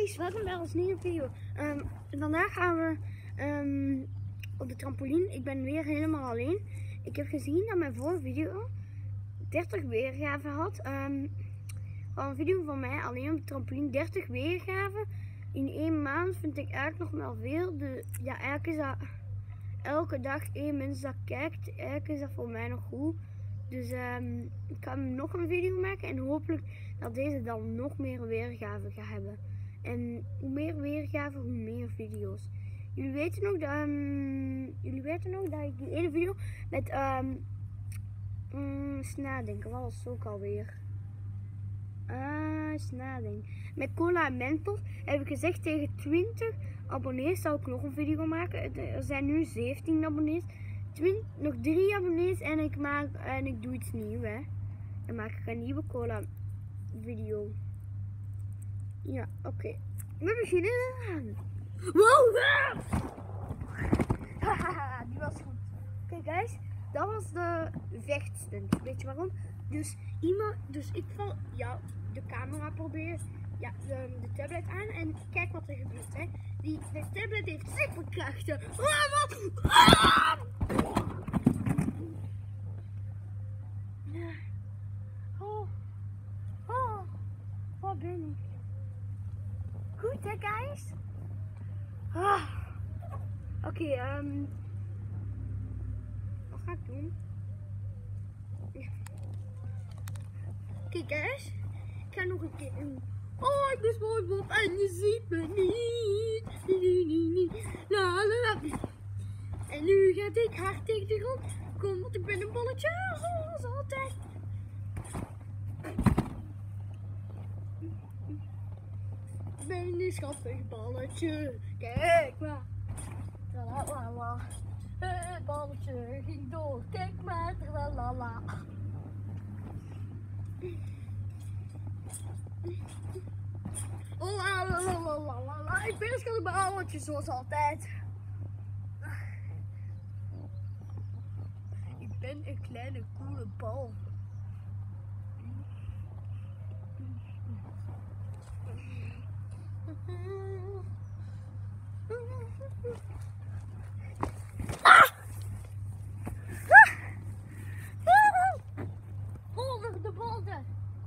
guys, welkom bij ons nieuwe video. Vandaag gaan we op de trampoline. Ik ben weer helemaal alleen. Ik heb gezien dat mijn vorige video 30 weergaven had. Van een video van mij alleen op de trampoline 30 weergaven in 1 maand vind ik eigenlijk nog wel veel. Ja, eigenlijk is dat elke dag 1 mens dat kijkt. Eigenlijk is dat voor mij nog goed. Dus ik ga nog een video maken en hopelijk dat deze dan nog meer weergaven gaat hebben. En hoe meer weergaven, hoe meer video's. Jullie weten nog dat ik die ene video met eens nadenken, wat was het ook alweer? Eens nadenken. Met cola en mentos heb ik gezegd tegen 20 abonnees zou ik nog een video maken. Er zijn nu 17 abonnees. Nog 3 abonnees en ik doe iets nieuws, hè. Dan maak ik een nieuwe cola video. Ja, oké. We beginnen aan. Wow! Haha, die was goed. Oké, guys, dat was de vechtstunt. Weet je waarom? Dus ik val de camera proberen, de tablet aan en kijk wat er gebeurt, hè. De tablet heeft superkrachten. Waar ben ik? Goed, hè, guys? Oké, wat ga ik doen? Oké, guys, ik ga nog een keer doen. Oh, ik ben SpongeBob en je ziet me niet. La la la. En nu ga ik hard tegen de grond. Kom, want ik ben een bolletje, zoals altijd. Ik ben een schattig balletje. Kijk maar. Tralalala. Het balletje ging door. Kijk maar. Tralalala. Oh, la. Ik ben een schattig balletje zoals altijd. Ik ben een kleine coole bal. Over de bolder.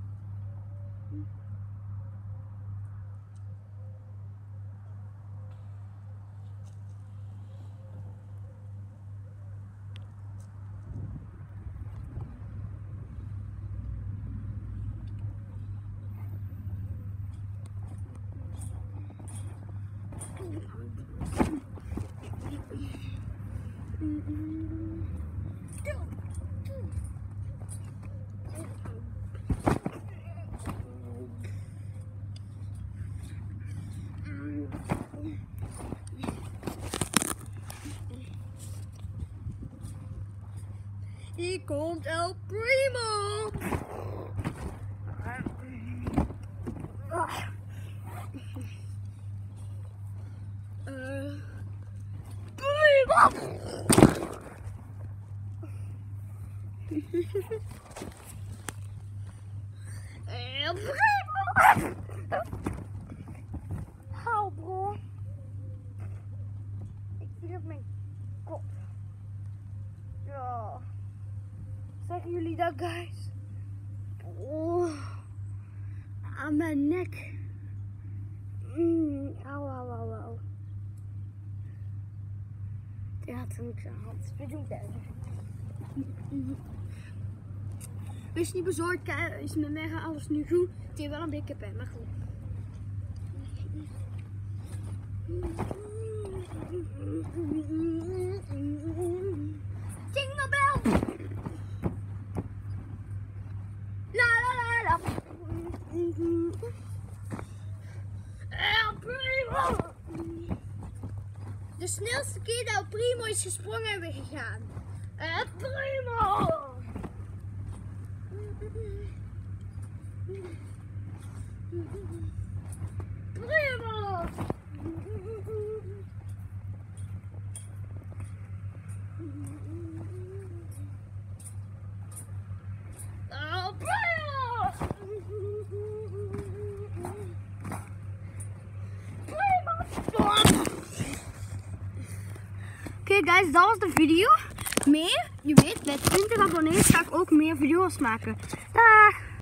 Hier komt El Primo! Primo! El Primo! Hou, bro! Ik viel op mijn kop. Ja. Zeggen jullie dat, guys? Oh, aan mijn nek. Auw. Ja, het is niks aan de hand. We doen het even. Wees niet bezorgd, is met mij gaat alles nu goed. Het heeft wel een beetje pijn, maar goed. Jingle bell! El Primo! De snelste keer dat El Primo is gesprongen hebben we gegaan. El Primo! Primo! El Primo! Oké guys, dat was de video. Meer, je weet, bij 20 abonnees ga ik ook meer video's maken. Dag!